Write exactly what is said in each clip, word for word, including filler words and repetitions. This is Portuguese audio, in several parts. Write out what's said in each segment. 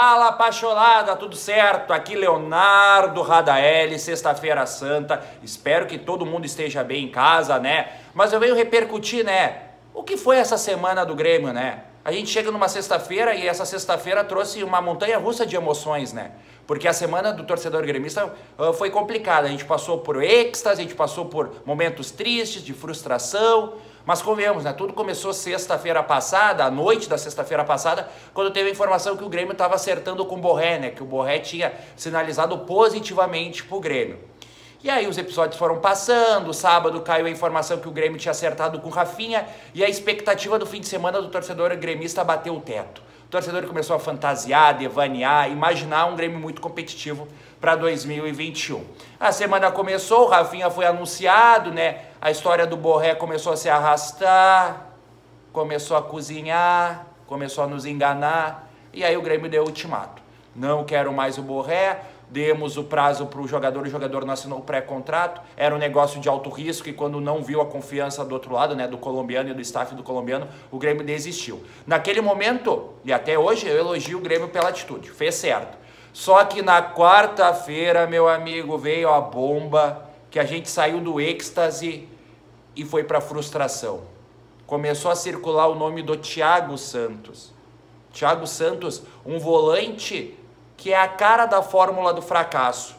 Fala, Pacholada, tudo certo? Aqui Leonardo Radaeli, sexta-feira santa. Espero que todo mundo esteja bem em casa, né? Mas eu venho repercutir, né? O que foi essa semana do Grêmio, né? A gente chega numa sexta-feira e essa sexta-feira trouxe uma montanha-russa de emoções, né? Porque a semana do torcedor gremista uh, foi complicada. A gente passou por êxtase, a gente passou por momentos tristes, de frustração. Mas convenhamos, né? Tudo começou sexta-feira passada, à noite da sexta-feira passada, quando teve a informação que o Grêmio estava acertando com o Borré, né? Que o Borré tinha sinalizado positivamente pro Grêmio. E aí os episódios foram passando, sábado caiu a informação que o Grêmio tinha acertado com o Rafinha e a expectativa do fim de semana do torcedor gremista bateu o teto. O torcedor começou a fantasiar, devanear, imaginar um Grêmio muito competitivo para dois mil e vinte e um. A semana começou, o Rafinha foi anunciado, né? A história do Borré começou a se arrastar, começou a cozinhar, começou a nos enganar, e aí o Grêmio deu o ultimato. Não quero mais o Borré, demos o prazo para o jogador, o jogador não assinou o pré-contrato, era um negócio de alto risco e quando não viu a confiança do outro lado, né, do colombiano e do staff do colombiano, o Grêmio desistiu. Naquele momento, e até hoje, eu elogio o Grêmio pela atitude, fez certo. Só que na quarta-feira, meu amigo, veio a bomba, que a gente saiu do êxtase e foi para a frustração. Começou a circular o nome do Thiago Santos. Thiago Santos, um volante que é a cara da fórmula do fracasso.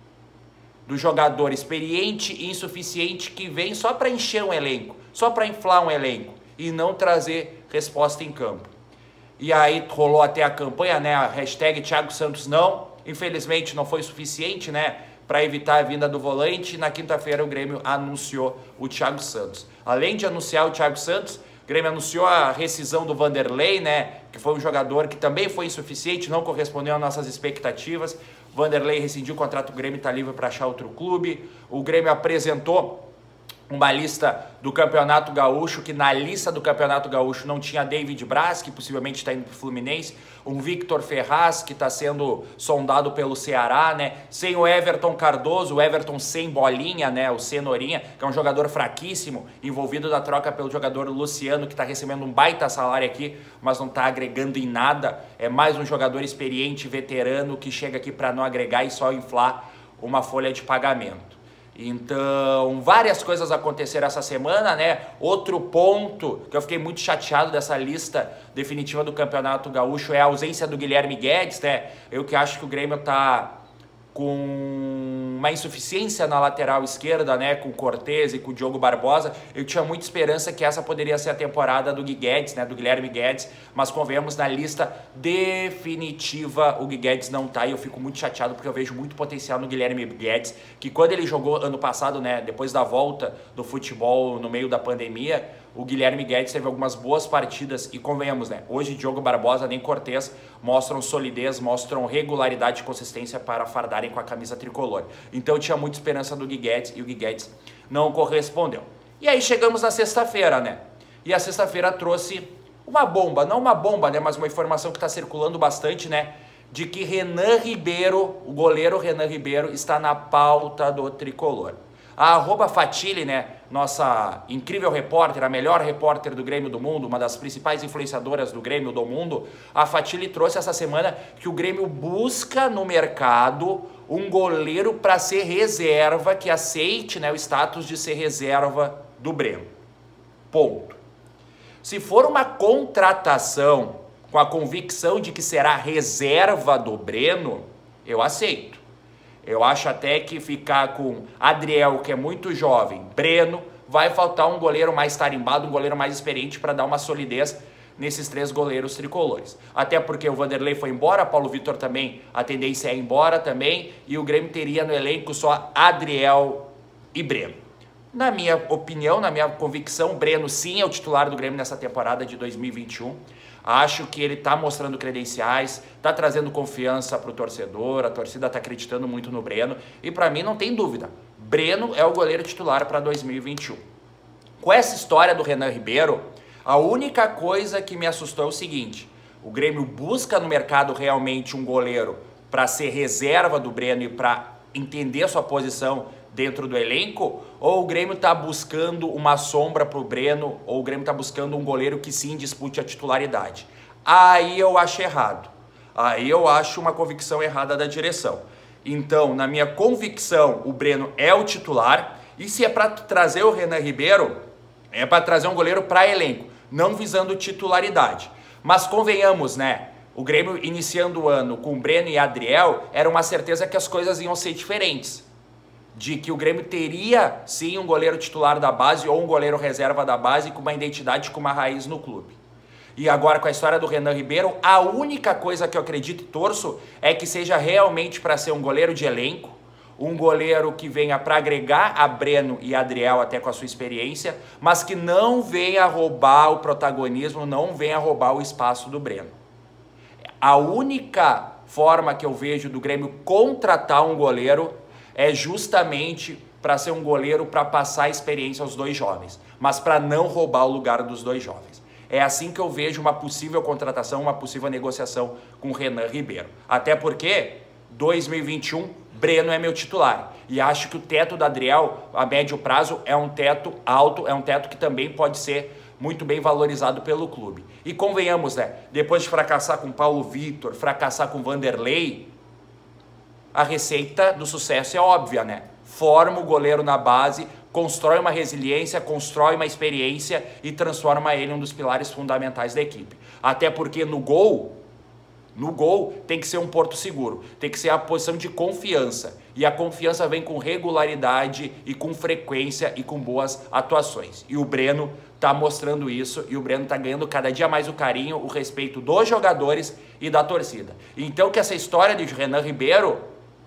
Do jogador experiente e insuficiente que vem só para encher um elenco, só para inflar um elenco e não trazer resposta em campo. E aí rolou até a campanha, né, a hashtag Thiago Santos não, infelizmente não foi suficiente, né, para evitar a vinda do volante. Na quinta-feira o Grêmio anunciou o Thiago Santos. Além de anunciar o Thiago Santos, o Grêmio anunciou a rescisão do Vanderlei, né, que foi um jogador que também foi insuficiente, não correspondeu às nossas expectativas. O Vanderlei rescindiu o contrato, o Grêmio está livre para achar outro clube. O Grêmio apresentou uma lista do Campeonato Gaúcho, que na lista do Campeonato Gaúcho não tinha David Braz, que possivelmente está indo para o Fluminense, um Victor Ferraz, que está sendo sondado pelo Ceará, né? Sem o Everton Cardoso, o Everton sem bolinha, né? O Cenourinha, que é um jogador fraquíssimo, envolvido na troca pelo jogador Luciano, que está recebendo um baita salário aqui, mas não está agregando em nada. É mais um jogador experiente, veterano, que chega aqui para não agregar e só inflar uma folha de pagamento. Então, várias coisas aconteceram essa semana, né? Outro ponto que eu fiquei muito chateado dessa lista definitiva do Campeonato Gaúcho é a ausência do Guilherme Guedes, né? Eu que acho que o Grêmio tá com uma insuficiência na lateral esquerda, né, com o Cortez e com o Diogo Barbosa. Eu tinha muita esperança que essa poderia ser a temporada do Gui Guedes, né, do Guilherme Guedes, mas convenhamos, na lista definitiva o Gui Guedes não tá, e eu fico muito chateado porque eu vejo muito potencial no Guilherme Guedes, que quando ele jogou ano passado, né, depois da volta do futebol no meio da pandemia, o Guilherme Guedes teve algumas boas partidas e convenhamos, né? Hoje Diogo Barbosa nem Cortez mostram solidez, mostram regularidade e consistência para fardarem com a camisa tricolor. Então eu tinha muita esperança do Gui Guedes e o Gui Guedes não correspondeu. E aí chegamos na sexta-feira, né? E a sexta-feira trouxe uma bomba, não uma bomba, né? Mas uma informação que está circulando bastante, né? De que Renan Ribeiro, o goleiro Renan Ribeiro, está na pauta do tricolor. A arroba Fatile, né, nossa incrível repórter, a melhor repórter do Grêmio do mundo, uma das principais influenciadoras do Grêmio do mundo, a Fatile trouxe essa semana que o Grêmio busca no mercado um goleiro para ser reserva, que aceite, né, o status de ser reserva do Breno. Ponto. Se for uma contratação com a convicção de que será reserva do Breno, eu aceito. Eu acho até que ficar com Adriel, que é muito jovem, Breno, vai faltar um goleiro mais tarimbado, um goleiro mais experiente para dar uma solidez nesses três goleiros tricolores. Até porque o Vanderlei foi embora, Paulo Vitor também, a tendência é ir embora também, e o Grêmio teria no elenco só Adriel e Breno. Na minha opinião, na minha convicção, Breno sim é o titular do Grêmio nessa temporada de dois mil e vinte e um. Acho que ele está mostrando credenciais, está trazendo confiança para o torcedor, a torcida está acreditando muito no Breno. E para mim não tem dúvida, Breno é o goleiro titular para dois mil e vinte e um. Com essa história do Renan Ribeiro, a única coisa que me assustou é o seguinte: o Grêmio busca no mercado realmente um goleiro para ser reserva do Breno e para entender a sua posição dentro do elenco, ou o Grêmio está buscando uma sombra para o Breno, ou o Grêmio está buscando um goleiro que sim dispute a titularidade. Aí eu acho errado. Aí eu acho uma convicção errada da direção. Então, na minha convicção, o Breno é o titular. E se é para trazer o Renan Ribeiro, é para trazer um goleiro para elenco, não visando titularidade. Mas convenhamos, né? O Grêmio iniciando o ano com Breno e Adriel, era uma certeza que as coisas iam ser diferentes. De que o Grêmio teria, sim, um goleiro titular da base ou um goleiro reserva da base com uma identidade, com uma raiz no clube. E agora com a história do Renan Ribeiro, a única coisa que eu acredito e torço é que seja realmente para ser um goleiro de elenco, um goleiro que venha para agregar a Breno e Adriel até com a sua experiência, mas que não venha roubar o protagonismo, não venha roubar o espaço do Breno. A única forma que eu vejo do Grêmio contratar um goleiro é justamente para ser um goleiro para passar a experiência aos dois jovens, mas para não roubar o lugar dos dois jovens. É assim que eu vejo uma possível contratação, uma possível negociação com o Renan Ribeiro. Até porque dois mil e vinte e um, Breno é meu titular. E acho que o teto do Adriel, a médio prazo, é um teto alto, é um teto que também pode ser muito bem valorizado pelo clube. E convenhamos, né? Depois de fracassar com Paulo Vitor, fracassar com Vanderlei, a receita do sucesso é óbvia, né? Forma o goleiro na base, constrói uma resiliência, constrói uma experiência e transforma ele em um dos pilares fundamentais da equipe. Até porque no gol, no gol tem que ser um porto seguro, tem que ser a posição de confiança. E a confiança vem com regularidade e com frequência e com boas atuações. E o Breno tá mostrando isso e o Breno tá ganhando cada dia mais o carinho, o respeito dos jogadores e da torcida. Então que essa história de Renan Ribeiro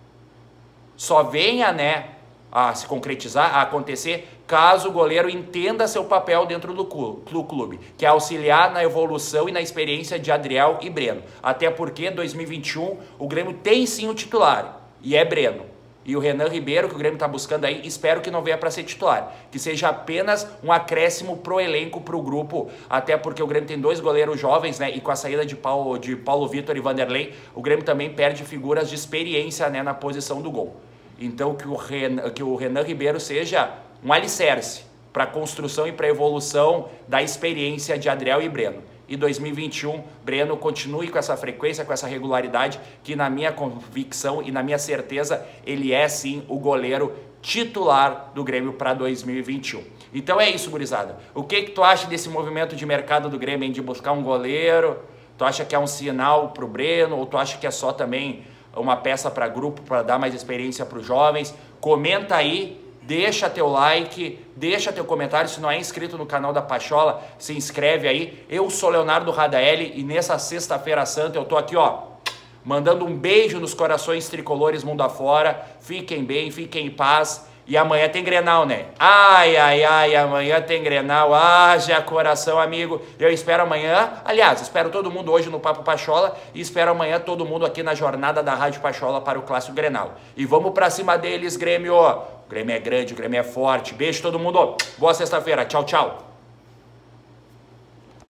só venha, né, a se concretizar, a acontecer, caso o goleiro entenda seu papel dentro do clube, que é auxiliar na evolução e na experiência de Adriel e Breno. Até porque dois mil e vinte e um o Grêmio tem sim o titular, e é Breno. E o Renan Ribeiro, que o Grêmio está buscando aí, espero que não venha para ser titular, que seja apenas um acréscimo pro elenco, pro grupo, até porque o Grêmio tem dois goleiros jovens, né, e com a saída de Paulo, de Paulo Vitor e Vanderlei, o Grêmio também perde figuras de experiência, né, na posição do gol. Então que o Renan, que o Renan Ribeiro seja um alicerce para a construção e para a evolução da experiência de Adriel e Breno. E dois mil e vinte e um, Breno continue com essa frequência, com essa regularidade, que na minha convicção e na minha certeza, ele é sim o goleiro titular do Grêmio para dois mil e vinte e um. Então é isso, gurizada. O que que tu acha desse movimento de mercado do Grêmio, hein, de buscar um goleiro? Tu acha que é um sinal para o Breno ou tu acha que é só também uma peça para grupo, para dar mais experiência para os jovens? Comenta aí, deixa teu like, deixa teu comentário. Se não é inscrito no canal da Pachola, se inscreve aí. Eu sou Leonardo Radaeli e nessa sexta-feira santa eu tô aqui, ó, mandando um beijo nos corações tricolores mundo afora. Fiquem bem, fiquem em paz. E amanhã tem Grenal, né? Ai, ai, ai, amanhã tem Grenal. Haja coração, amigo. Eu espero amanhã, aliás, espero todo mundo hoje no Papo Pachola e espero amanhã todo mundo aqui na jornada da Rádio Pachola para o Clássico Grenal. E vamos pra cima deles, Grêmio. O Grêmio é grande, o Grêmio é forte. Beijo todo mundo. Boa sexta-feira. Tchau, tchau.